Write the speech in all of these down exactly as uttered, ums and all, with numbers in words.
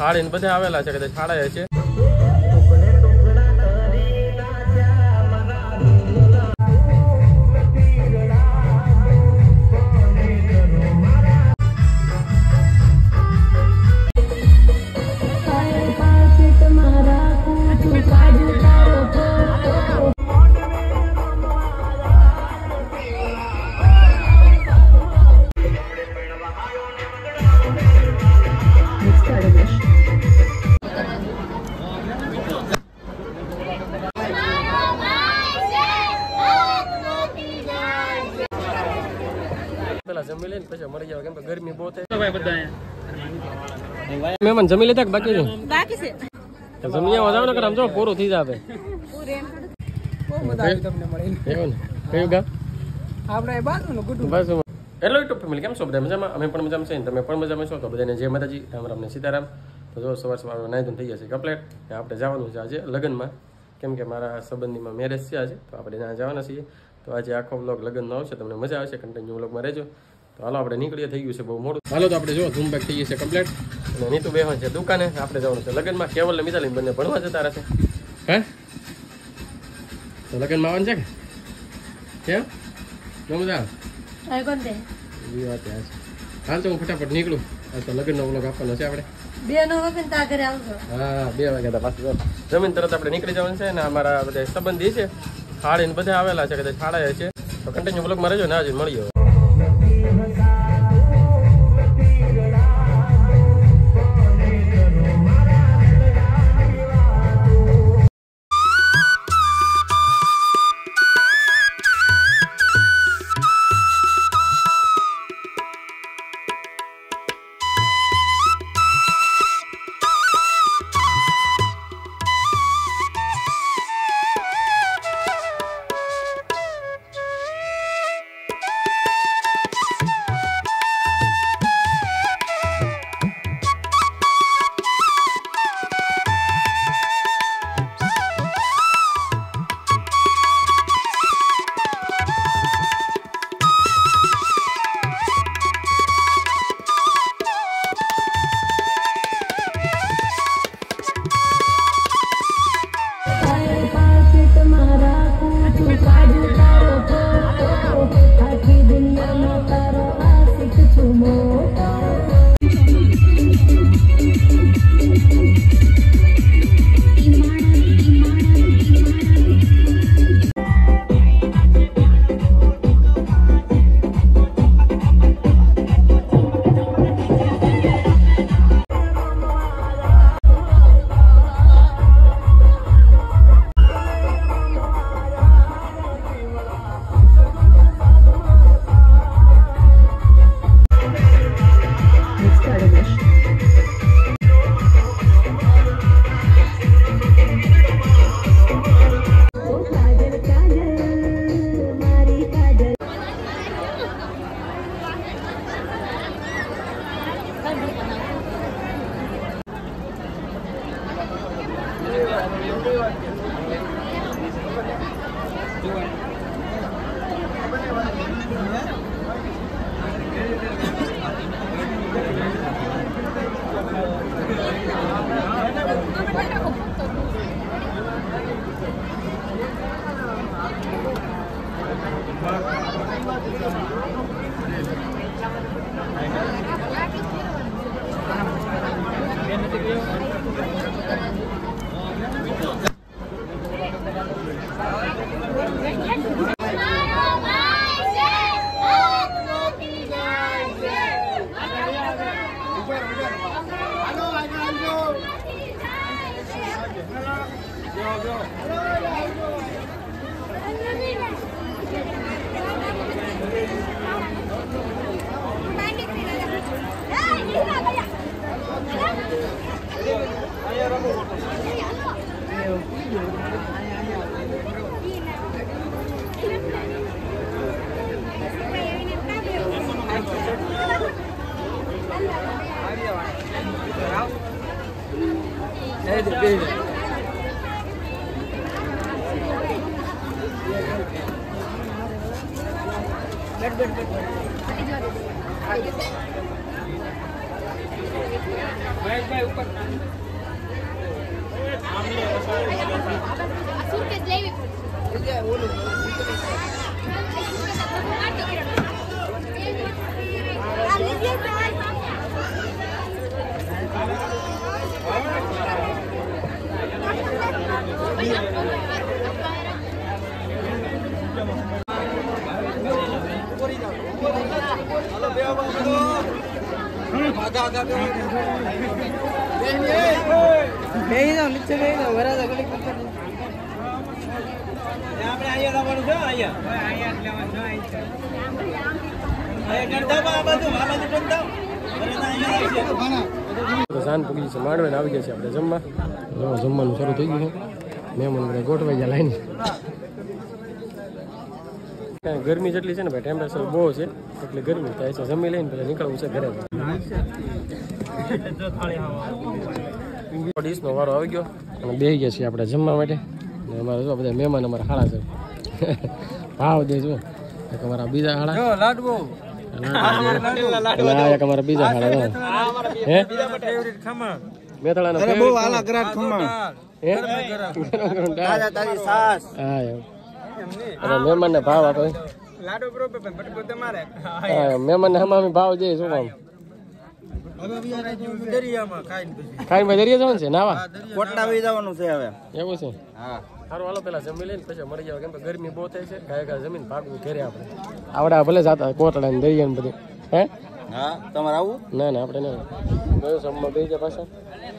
થાળી ને બધા આવેલા છે, કદાચ થાળા છે. જમી લઈને પછી મળી જાવ, કેમ કે ગરમી બહુ થાય. મહેમાન જમી લેતા કે બાકી છે? બાકી છે. જમી આવો જાવ ને કર, આમ જો પૂરું થઈ જાવે. કયું ગામ? આપણે બાજુનું ગુડુ. બાજુમાં. હેલો યુટ્યુબ ફેમિલી, કેમ છો બધા? મજામાં? અમે પણ મજામાં છે ને તમે પણ મજામાં છો? તો બધાને જય માતાજી, રામ રામ ને સીતારામ. તો જો સવાર સવાર નાઈ ધોઈને થઈ જશે કમ્પ્લેટ. આપણે જવાનું છે આજે લગ્નમાં, કેમ કે મારા સંબંધીમાં મેરેજ છે આજે, તો આપણે ત્યાં જવાના છીએ. તો આજે આખો બ્લોગ લગ્નનો આવશે, તમને મજા આવશે, કન્ટિન્યુ બ્લોગમાં રહેજો. તો હાલો આપણે નીકળીએ, થઈ ગયું છે બહુ મોડું. હાલો તો આપણે જો ધૂમ બેક થઈ ગઈ છે કમ્પ્લેટ, અને નીતુ બેહન છે દુકાને, આપણે જવાનું છે લગ્નમાં. કેવલ ને મિતાલી બંને ભણવા જતા રહેશે. હે તો લગ્નમાં આવવાનું છે કે કેમ ન મજા આવે? એ વાત છે. હાલ તો હું ફટાફટ નીકળું, આજ તો લગ્નનો બ્લોગ આપવાનો છે આપણે. બે નો વાગે તા ઘરે આવજો. હા, બે વાગ્યા પાછું જમીન તરત આપણે નીકળી જવાનું છે. ને અમારા બધા સંબંધી છે, થાળી ને બધા આવેલા છે, કદાચ થાળા છે. તો કન્ટિન્યુ બ્લોગમાં રહેજો ને આજે મળીએ. बैठ बैठ बैठ बैठ बैठ સાંજ પૂગી છે માંડવે આવી ગયા છે આપણે જમવા જમવાનું શરૂ થઈ ગયું છે મહેમાન બધા ગોઠવાઈ ગયા લાઈન ગરમી જેટલી છે ને ભાઈ ટેમ્પરેચર બહુ છે એટલે ગરમી થાય છે જમી લઈને પછી નીકળવું છે ઘરે ડીશનો વારો આવી ગયો અને બે ગયા છીએ આપણે જમવા માટે અમારે જો બધા મહેમાન અમારા હાડા છે ભાવ દેજો એક અમારા બીજા હાડા લાડવો એક અમારા બીજા હાડા હે મેથળાના બહુ આલા ગરાટ ખમણ હે તાજા તાજી સાસ હા અરે મહેમાન ને ભાવ આપે લાડો બરોબર બટકો તમારે હા મહેમાન ને હમામી ભાવ દે શું કામ દરિયામાં ખાઈને પછી ખાઈને દરિયા જવાનું છે નાવા કોટડા વઈ જવાનું છે હવે એવું છે હા સારું હાલો પેલા જમી લઈને પછી મળી જાવ કેમ કે ગરમી બહુ થાય છે ગાય ગાય જમીન ભાગવું ઘરે આપણે આવડા ભલે જાતા કોટડા ને દરિયા ને બધું હે હા તમારે આવું ના ના આપણે નહીં ગયો જમવા બેસી જાય પાછા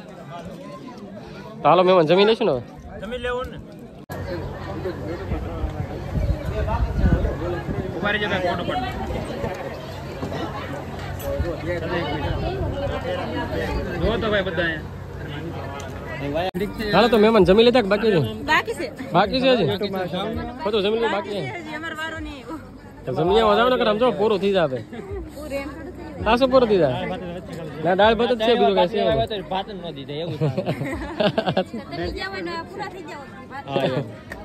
હાલો મહેમાન જમી લઈશું ને હવે જમી લેવું ને ઉભારી જતા ફોટો પડ જો તો ભાઈ બધા હાલો તો મહેમાન જમી લેતા બાકી છે બાકી છે બાકી છે હજી બધું જમી લે બાકી છે અમાર વારો નહીં તો જમીયા વધાવ ને કરમ જો પૂરો થઈ જાવે પૂરે આસો પૂરો થઈ જાય ના દાળ ભાત જ છે બીજું કઈ છે ભાત ન દીધા એવું તમે જવાનો પૂરા થઈ જાવ હા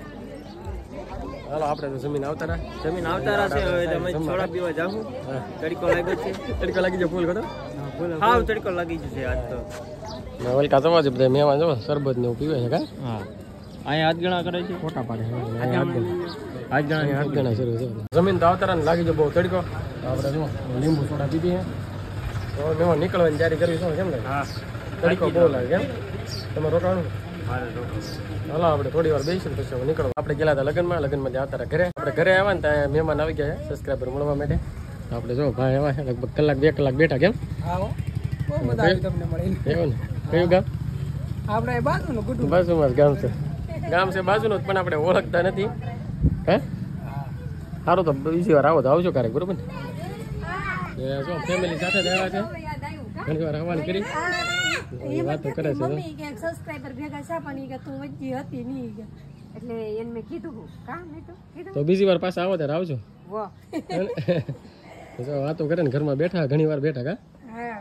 હાલો આપણે તો જમીન આવતારા જમીન આવતારા છે હવે તમે થોડા પીવા જાવું તડકો લાગ્યો છે તડકો લાગી ગયો ફૂલ કરો હા તડકો લાગી ગયો છે આજ તો મેં ઓલ કા જવા છે બધા મહેમાન જો શરબત ને એવું પીવે છે કા હા અહીંયા હાથ ગણા કરે છે ફોટા પાડે હાથ ગણા હાથ ગણા હાથ ગણા શરૂ છે જમીન તો આવતારા ને લાગી ગયો બહુ તડકો આપણે જો લીંબુ સોડા પીધી છે તો મહેમાન નીકળવાની તૈયારી કરવી છે કેમ ને હા તડકો બહુ લાગે કેમ તમે રોકાવાનું હાલો આપણે થોડી વાર બેસીને પછી નીકળો આપણે ગયેલા હતા લગ્નમાં લગ્નમાં આવતા ઘરે આપણે ઘરે આવ્યા ને ત્યાં મહેમાન આવી ગયા સબસ્ક્રાઈબર મળવા માટે આપણે જો ભાઈ આવ્યા લગભગ કલાક બે કલાક બેઠા કેમ એવું ને કયું ગામ આપણે બાજુનું બાજુમાં ગામ છે ગામ છે બાજુનું પણ આપણે ઓળખતા નથી હે સારું તો બીજી વાર આવો તો આવજો ક્યારેક બરોબર ને જો ફેમિલી સાથે જ આવ્યા છે ઘણી વાર હવાલ કરી વાતો કરે છે મમ્મી કે સબસ્ક્રાઇબર ભેગા છે પણ ઈ કે તું વચ્ચે હતી નહીં કે એટલે એને મે કીધું કામ નતો કીધું તો બીજી વાર પાછા આવો ત્યારે આવજો વાહ જો વાતો કરે ને ઘરમાં બેઠા ઘણી વાર બેઠા કા હા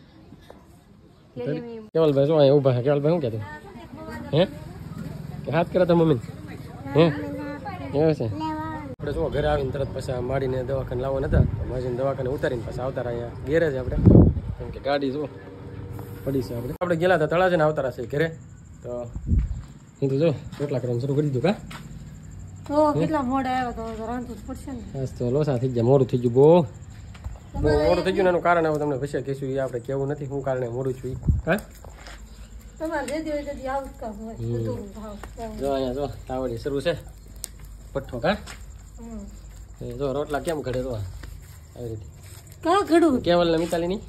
કેવલભાઈ જો અહીંયા ઊભા છે કેવલભાઈ શું કહેતો હે કે હાથ કરે તો મમ્મી હે એવું છે આપણે જો ઘરે આવીને તરત પછી માડીને દવાખાને લાવવા નતા માજીને દવાખાને ઉતારીને પછી આવતા રહ્યા ગેરેજ આપણે કેમ કે ગાડી જો પડી છે આપણે આપણે ગયેલા હતા તળાજે ને આવતા છે ઘરે તો હું તો જો રોટલા કરવાનું શરૂ કરી દીધું કા તો કેટલા મોડા આવ્યા તો રાંધવું પડશે ને બસ તો લોસા થઈ ગયા મોડું થઈ ગયું બહુ બહુ મોડું થઈ ગયું એનું કારણ હવે તમને પછી કહીશું એ આપણે કેવું નથી શું કારણે મોડું છું હા તમારે જે દિવસ જતી આવું જ કામ હોય જો અહીંયા જો તાવડી શરૂ છે પઠ્ઠો કા જો રોટલા કેમ ઘડે રો આવી રીતે કા ઘડું કેવલ ને મિતાલી ની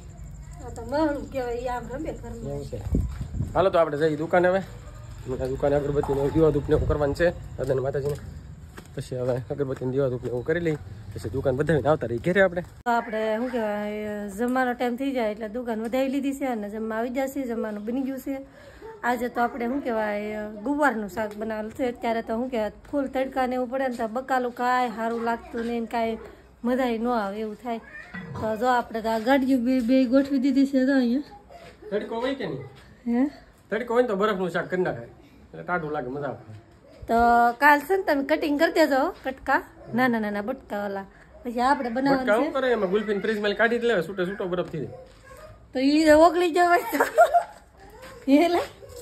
હાલો તો આપણે જઈએ દુકાને હવે દુકાને અગરબત્તી ને દીવા ધૂપ ને એવું કરવાનું છે દાદાને માતાજીને પછી હવે અગરબત્તી દીવા ધૂપ ને એવું કરી લઈ પછી દુકાન વધાવીને આવતા રહી ઘરે આપણે આપણે શું કહેવાય જમવાનો ટાઈમ થઈ જાય એટલે દુકાન વધાવી લીધી છે અને જમવા આવી જશે જમવાનું બની ગયું છે આજે તો આપણે શું કહેવાય ગુવારનું શાક બનાવેલું છે અત્યારે તો શું કહેવાય ફૂલ તડકા ને એવું પડે ને તો બકાલું કાંઈ સારું લાગતું નહીં કાંઈ મજાય ન આવે એવું થાય તો જો આપણે તો આ ગાડીઓ બે બે ગોઠવી દીધી છે તો અહીંયા તડકો હોય કે નહીં હે તડકો હોય તો બરફનું શાક કરી નાખાય એટલે ટાઢું લાગે મજા આવે તો કાલ છે ને તમે કટિંગ કરી દેજો કટકા ના ના ના બટકા ઓલા પછી આપણે બનાવવાનું છે કરે એમાં ગુલફીન ફ્રીજમાં કાઢી જ લેવા છૂટો છૂટો બરફ થઈ જાય તો ઈ ઓગળી જવાય તો એલા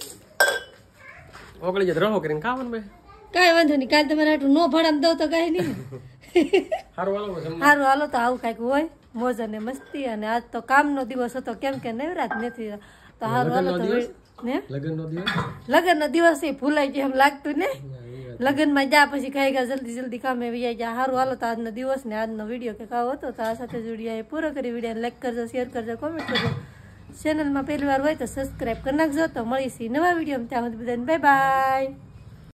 ઓગળી જાય રહો કરીને ખાવાનું બે કાંઈ વાંધો નહીં કાલે તમારે આટલું નો ભણામ દઉં તો કાંઈ નહીં સારું હાલો સારું હાલો તો આવું કાંઈક હોય મોજ અને મસ્તી અને આજ તો કામનો દિવસ હતો કેમ કે નવરાત નથી તો સારું હાલો તો ને લગ્નનો દિવસ લગ્નનો દિવસ એ ભૂલાઈ ગયો એમ લાગતું ને લગ્નમાં જા પછી ખાઈ ગયા જલ્દી જલ્દી કામે વૈયા જા સારું હાલો તો આજનો દિવસ ને આજનો વિડીયો કે કાવો હતો તો આ સાથે જ વિડીયો એ પૂરો કરી વિડીયો લાઈક કરજો શેર કરજો કોમેન્ટ કરજો ચેનલમાં પહેલી વાર હોય તો સબસ્ક્રાઈબ કરી નાખજો તો મળીશું નવા વિડીયો ત્યાં સુધી બધાને બાય બાય